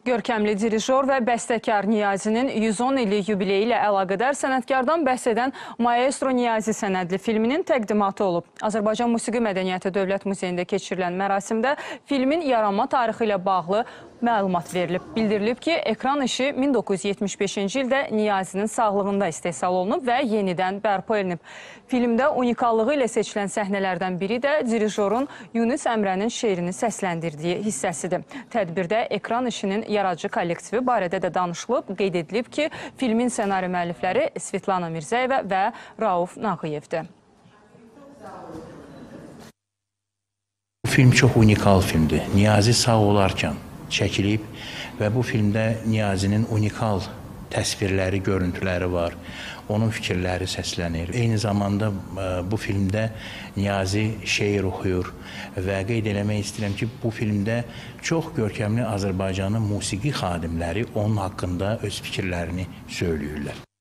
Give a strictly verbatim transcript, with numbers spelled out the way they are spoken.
Görkəmli dirijor və bəstəkar Niyazinin yüz on illik yubileyi ilə əlaqədar sənətkardan bəhs edən Maestro Niyazi sənədli filminin təqdimatı olub. Azərbaycan Musiqi Mədəniyyəti Dövlət Muzeyində keçirilən mərasimdə filmin yaranma tarixi ilə bağlı məlumat verilib. Bildirilib ki, ekran işi min doqquz yüz yetmiş beşinci ildə Niyazinin sağlığında istehsal olunub və yenidən bərpa edilib. Filmdə unikallığı ilə seçilən səhnələrdən biri də dirijorun Yunus Əmrənin şeirini səsləndirdiyi hissəsidir. Tədbirdə ekran işinin yaradıcı kollektivi barədə də danışılıb, qeyd edilib ki, filmin ssenari müəllifləri Svetlana Mirzəyeva və Rauf Nağıyevdir. Bu film çox unikal filmdir. Niyazi sağ olarkən çəkilib və bu filmdə Niyazinin unikal təsvirləri, görüntüləri var. Onun fikirləri səslənir. Eyni zamanda bu filmdə Niyazi şeir oxuyur və qeyd eləmək istəyirəm ki, bu filmdə çox görkəmli Azərbaycanın musiqi xadimləri onun haqqında öz fikirlərini söyləyirlər.